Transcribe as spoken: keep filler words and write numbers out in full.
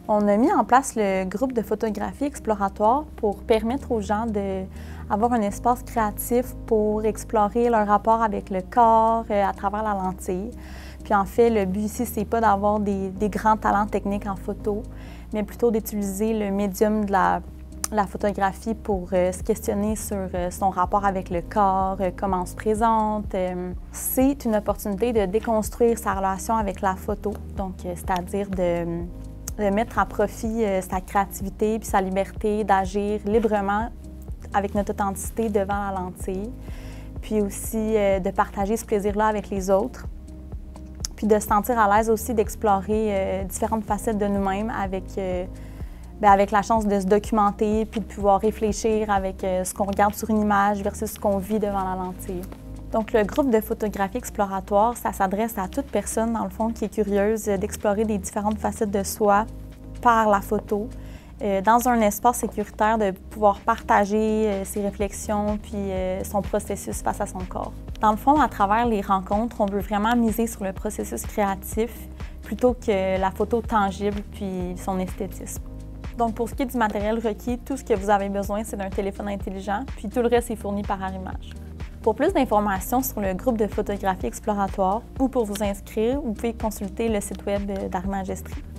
On a mis en place le groupe de photographie exploratoire pour permettre aux gens d'avoir un espace créatif pour explorer leur rapport avec le corps euh, à travers la lentille. Puis en fait, le but ici, c'est pas d'avoir des, des grands talents techniques en photo, mais plutôt d'utiliser le médium de la, la photographie pour euh, se questionner sur euh, son rapport avec le corps, euh, comment on se présente. Euh, c'est une opportunité de déconstruire sa relation avec la photo, donc euh, c'est-à-dire de de mettre à profit euh, sa créativité puis sa liberté d'agir librement avec notre authenticité devant la lentille, puis aussi euh, de partager ce plaisir-là avec les autres, puis de se sentir à l'aise aussi d'explorer euh, différentes facettes de nous-mêmes avec, euh, bien, avec la chance de se documenter puis de pouvoir réfléchir avec euh, ce qu'on regarde sur une image versus ce qu'on vit devant la lentille. Donc, le groupe de photographie exploratoire, ça s'adresse à toute personne, dans le fond, qui est curieuse d'explorer des différentes facettes de soi par la photo, euh, dans un espace sécuritaire, de pouvoir partager euh, ses réflexions puis euh, son processus face à son corps. Dans le fond, à travers les rencontres, on veut vraiment miser sur le processus créatif plutôt que la photo tangible puis son esthétisme. Donc, pour ce qui est du matériel requis, tout ce que vous avez besoin, c'est d'un téléphone intelligent, puis tout le reste est fourni par Arrimage. Pour plus d'informations sur le groupe de photographie exploratoire ou pour vous inscrire, vous pouvez consulter le site web d'Arrimage Estrie.